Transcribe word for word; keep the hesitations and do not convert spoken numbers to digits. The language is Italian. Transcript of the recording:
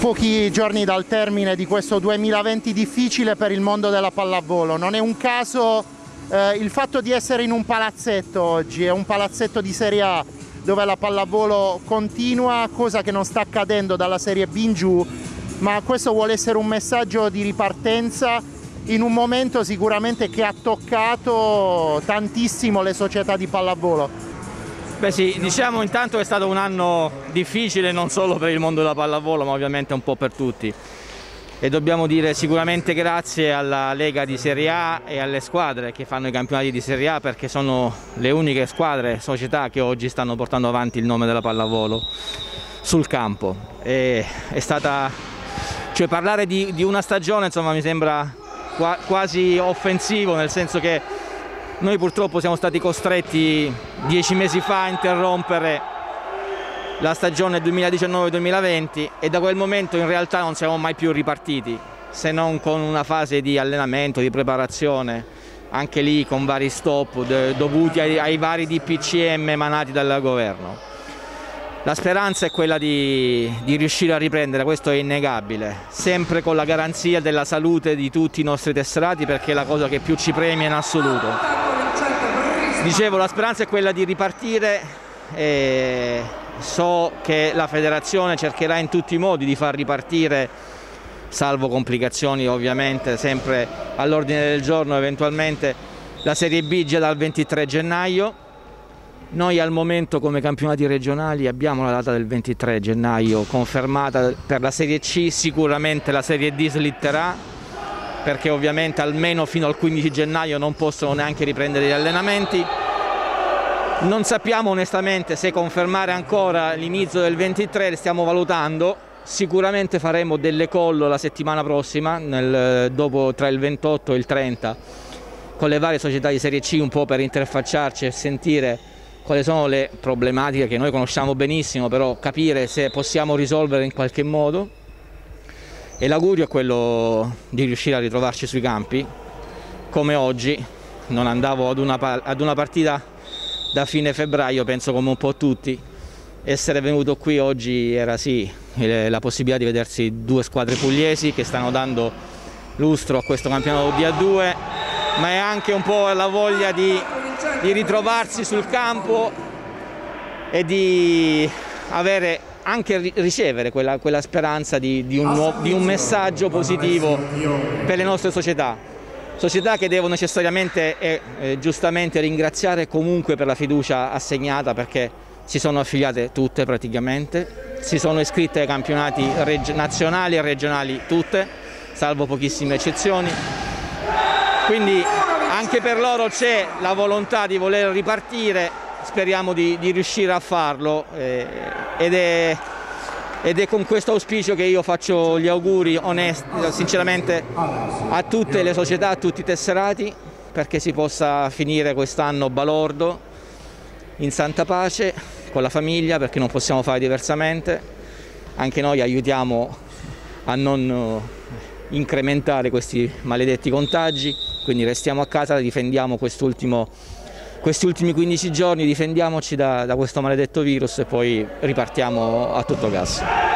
pochi giorni dal termine di questo duemilaventi difficile per il mondo della pallavolo. Non è un caso eh, il fatto di essere in un palazzetto oggi, è un palazzetto di Serie A dove la pallavolo continua, cosa che non sta accadendo dalla Serie B in giù, ma questo vuole essere un messaggio di ripartenza in un momento sicuramente che ha toccato tantissimo le società di pallavolo. Beh sì, diciamo intanto è stato un anno difficile non solo per il mondo della pallavolo ma ovviamente un po' per tutti, e dobbiamo dire sicuramente grazie alla Lega di Serie A e alle squadre che fanno i campionati di Serie A, perché sono le uniche squadre, società che oggi stanno portando avanti il nome della pallavolo sul campo. E è stata, cioè parlare di, di una stagione insomma mi sembra qua, quasi offensivo, nel senso che noi purtroppo siamo stati costretti dieci mesi fa a interrompere la stagione duemiladiciannove duemilaventi e da quel momento in realtà non siamo mai più ripartiti, se non con una fase di allenamento, di preparazione, anche lì con vari stop dovuti ai, ai vari D P C M emanati dal governo. La speranza è quella di, di riuscire a riprendere, questo è innegabile, sempre con la garanzia della salute di tutti i nostri tesserati, perché è la cosa che più ci premia in assoluto. Dicevo, la speranza è quella di ripartire e so che la federazione cercherà in tutti i modi di far ripartire, salvo complicazioni ovviamente, sempre all'ordine del giorno eventualmente, la Serie B già dal ventitré gennaio. Noi al momento come campionati regionali abbiamo la data del ventitré gennaio confermata per la Serie C, sicuramente la Serie D slitterà, perché ovviamente almeno fino al quindici gennaio non possono neanche riprendere gli allenamenti. Non sappiamo onestamente se confermare ancora l'inizio del ventitré, stiamo valutando, sicuramente faremo delle call la settimana prossima, nel, dopo tra il ventotto e il trenta, con le varie società di Serie C, un po' per interfacciarci e sentire quali sono le problematiche che noi conosciamo benissimo, però capire se possiamo risolvere in qualche modo. E l'augurio è quello di riuscire a ritrovarci sui campi, come oggi. Non andavo ad una, ad una partita da fine febbraio, penso come un po' tutti. Essere venuto qui oggi era sì la possibilità di vedersi due squadre pugliesi che stanno dando lustro a questo campionato D A due, ma è anche un po' la voglia di, di ritrovarsi sul campo e di avere, anche ricevere quella, quella speranza di, di, un nuovo, di un messaggio positivo per le nostre società. Società che devo necessariamente e eh, giustamente ringraziare comunque per la fiducia assegnata, perché si sono affiliate tutte praticamente, si sono iscritte ai campionati nazionali e regionali tutte, salvo pochissime eccezioni. Quindi anche per loro c'è la volontà di voler ripartire, speriamo di, di riuscire a farlo eh, ed, è, ed è con questo auspicio che io faccio gli auguri onesti, sinceramente, a tutte le società, a tutti i tesserati, perché si possa finire quest'anno balordo, in santa pace, con la famiglia, perché non possiamo fare diversamente. Anche noi aiutiamo a non incrementare questi maledetti contagi, quindi restiamo a casa, difendiamo quest'ultimo, questi ultimi quindici giorni, difendiamoci da, da questo maledetto virus e poi ripartiamo a tutto gas.